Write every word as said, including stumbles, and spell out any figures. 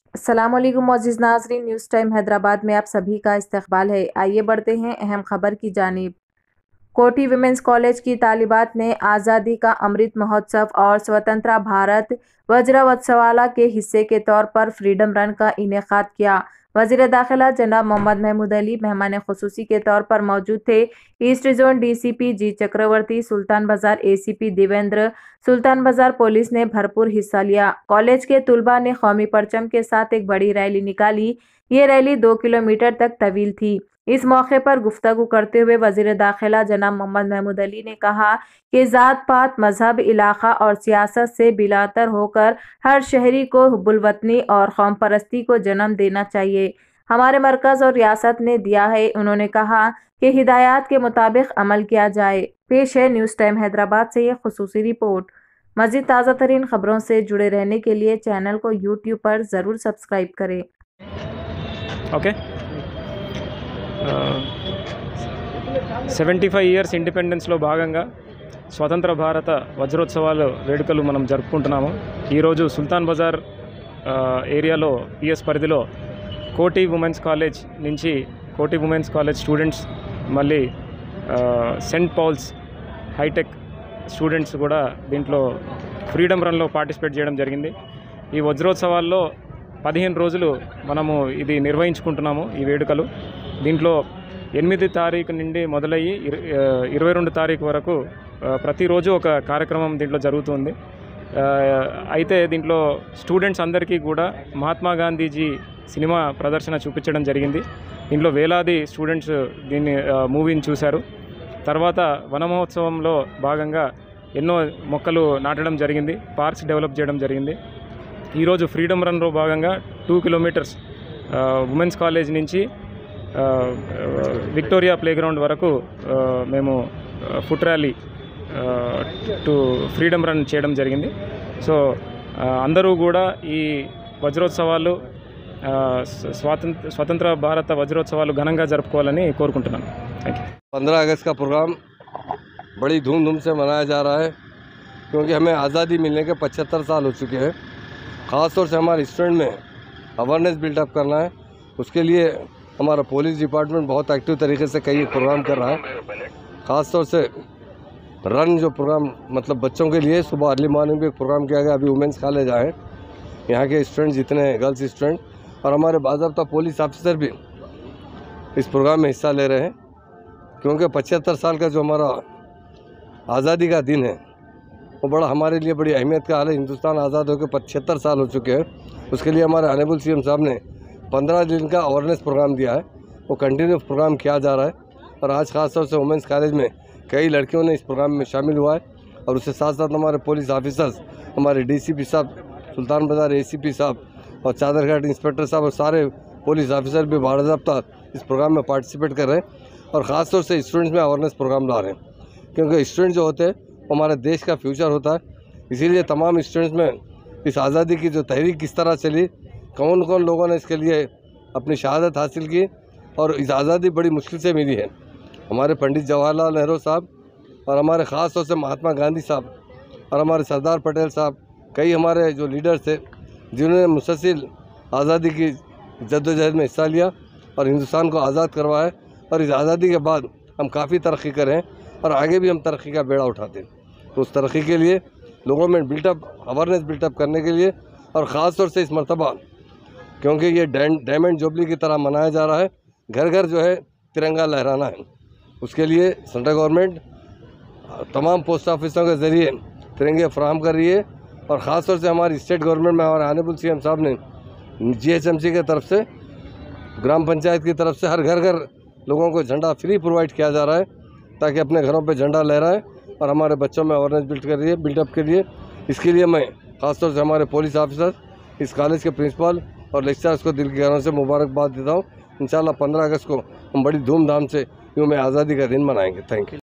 अस्सलाम वालेकुम मोअज़्ज़िज़ नाज़रीन, न्यूज़ टाइम हैदराबाद में आप सभी का इस्तकबाल है। आइए बढ़ते हैं अहम खबर की जानिब। कोठी विमेंस कॉलेज की तालिबात ने आज़ादी का अमृत महोत्सव और स्वतंत्र भारत वज्रोत्सवाला के हिस्से के तौर पर फ्रीडम रन का इनेकाद किया। वज़ीर दाखिला जनाब मोहम्मद महमूद अली मेहमान खुसूसी के तौर पर मौजूद थे। East zone DCP G Chakravarthy, Sultan Bazar ACP Devendra, सुल्तान बाजार पुलिस ने भरपूर हिस्सा लिया। कॉलेज के तुलबा ने कौमी परचम के साथ एक बड़ी रैली निकाली। ये रैली दो किलोमीटर तक तवील थी। इस मौके पर गुफ्तगू करते हुए वज़ीर दाखिला जनाब मोहम्मद महमूद अली ने कहा कि ज़ात पात, मजहब, इलाका और सियासत से बिलातर होकर हर शहरी को हुब्बुल वतनी और कौम परस्ती को जन्म देना चाहिए। हमारे मरकज़ और रियासत ने दिया है। उन्होंने कहा कि हिदायत के मुताबिक अमल किया जाए। पेश है न्यूज़ टाइम हैदराबाद से ये खुसूसी रिपोर्ट। मज़ीद ताज़ा तरीन खबरों से जुड़े रहने के लिए चैनल को यूट्यूब पर ज़रूर सब्सक्राइब करें। ఓకే సెవెంటీ ఫైవ్ ఇయర్స్ ఇండిపెండెన్స్లో భాగంగా స్వతంత్ర భారత వజ్రోత్సవాలు వేడుకలు మనం జరుపుకుంటున్నాము. ఈరోజు సుల్తాన్ బజార్ ఏరియాలో పిఎస్ పరిధిలో కోటి ఉమెన్స్ కాలేజ్ నుంచి కోటి ఉమెన్స్ కాలేజ్ స్టూడెంట్స్, మళ్ళీ సెంట్ పాల్స్ హైటెక్ స్టూడెంట్స్ కూడా దీంట్లో ఫ్రీడమ్ రన్లో పార్టిసిపేట్ చేయడం జరిగింది. ఈ వజ్రోత్సవాల్లో పదిహేను రోజులు మనము ఇది నిర్వహించుకుంటున్నాము ఈ వేడుకలు. దీంట్లో ఎనిమిది తారీఖు నుండి మొదలయ్యి ఇరవై రెండు తారీఖు వరకు ప్రతిరోజు ఒక కార్యక్రమం దీంట్లో జరుగుతుంది. అయితే దీంట్లో స్టూడెంట్స్ అందరికీ కూడా మహాత్మా గాంధీజీ సినిమా ప్రదర్శన చూపించడం జరిగింది. దీంట్లో వేలాది స్టూడెంట్స్ దీన్ని మూవీని చూశారు. తర్వాత వన మహోత్సవంలో భాగంగా ఎన్నో మొక్కలు నాటడం జరిగింది, పార్క్స్ డెవలప్ చేయడం జరిగింది. ఈరోజు ఫ్రీడమ్ రన్లో భాగంగా టూ కిలోమీటర్స్ ఉమెన్స్ కాలేజ్ నుంచి విక్టోరియా ప్లేగ్రౌండ్ వరకు మేము foot rally to freedom run చేయడం జరిగింది. సో అందరూ కూడా ఈ వజ్రోత్సవాలు స్వాతంత్ర స్వతంత్ర భారత వజ్రోత్సవాలు ఘనంగా జరుపుకోవాలని కోరుకుంటున్నాను. Thank you. पंद्रह अगस्त का प्रोग्राम बड़ी धूमधाम से मनाया जा रहा है, क्योंकि हमें आज़ादी मिलने के पचहत्तर साल हो चुके हैं. ख़ास तौर से हमारे स्टूडेंट में अवेयरनेस बिल्डअप करना है. उसके लिए हमारा पुलिस डिपार्टमेंट बहुत एक्टिव तरीके से कई प्रोग्राम कर रहा है. ख़ास तौर से रन जो प्रोग्राम मतलब बच्चों के लिए सुबह अर्ली मॉर्निंग भी एक प्रोग्राम किया गया. अभी वुमेंस कॉलेज आए, यहाँ के स्टूडेंट जितने हैं गर्ल्स स्टूडेंट और हमारे बाज़ाब्ता पुलिस ऑफिसर भी इस प्रोग्राम में हिस्सा ले रहे हैं, क्योंकि पचहत्तर साल का जो हमारा आज़ादी का दिन है वो बड़ा हमारे लिए बड़ी अहमियत का हाल है. हिंदुस्तान आज़ाद होकर पचहत्तर साल हो चुके हैं. उसके लिए हमारे ऑनरेबल सीएम साहब ने पंद्रह दिन का अवेयरनेस प्रोग्राम दिया है. वो कंटिन्यू प्रोग्राम किया जा रहा है और आज ख़ास तौर से वुमेंस कॉलेज में कई लड़कियों ने इस प्रोग्राम में शामिल हुआ है. और उसके साथ साथ हमारे पुलिस ऑफिसर्स, हमारे डीसीपी साहब, सुल्तान बाजार एसीपी साहब और चादरघाट इंस्पेक्टर साहब और सारे पुलिस ऑफिसर भी बाज़ाब्ता इस प्रोग्राम में पार्टिसिपेट कर रहे हैं. और ख़ास तौर से स्टूडेंट्स में अवेयरनेस प्रोग्राम ला रहे हैं, क्योंकि स्टूडेंट जो होते हैं वो हमारे देश का फ्यूचर होता है. इसीलिए तमाम स्टूडेंट्स में इस आज़ादी की जो तहरीक किस तरह चली, कौन कौन लोगों ने इसके लिए अपनी शहादत हासिल की और इस आज़ादी बड़ी मुश्किल से मिली है. हमारे पंडित जवाहरलाल नेहरू साहब और हमारे ख़ास तौर से महात्मा गांधी साहब और हमारे सरदार पटेल साहब, कई हमारे जो लीडर्स थे जिन्होंने मुसलसल आज़ादी की जद्दोजहद में हिस्सा लिया और हिंदुस्तान को आज़ाद करवाया. और इस आज़ादी के बाद हम काफ़ी तरक्की करें और आगे भी हम तरक्की का बेड़ा उठाते हैं. तो उस तरक्की के लिए लोगों में बिल्टअप अवेयरनेस बिल्टअप करने के लिए और ख़ास तौर से इस मरतबा क्योंकि ये डायमंड जुबली की तरह मनाया जा रहा है, घर घर जो है तिरंगा लहराना है. उसके लिए सेंट्रल गवर्नमेंट तमाम पोस्ट ऑफिसों के ज़रिए तिरंगे फराहम कर रही है. और ख़ास तौर से हमारी स्टेट गवर्नमेंट में हमारे ऑनरेबल सीएम साहब ने जीएचएमसी की तरफ से, ग्राम पंचायत की तरफ से हर घर घर लोगों को झंडा फ्री प्रोवाइड किया जा रहा है, ताकि अपने घरों पे झंडा लहराएं और हमारे बच्चों में अवेयरनेस बिल्ड कर रही है बिल्डअप के लिए. इसके लिए मैं ख़ासतौर से हमारे पुलिस ऑफिसर, इस कॉलेज के प्रिंसिपल और लेक्चरर्स को दिल की गहराइयों से मुबारकबाद देता हूँ. इंशाल्लाह पंद्रह अगस्त को हम बड़ी धूमधाम से यूं में आज़ादी का दिन मनाएंगे. Thank you.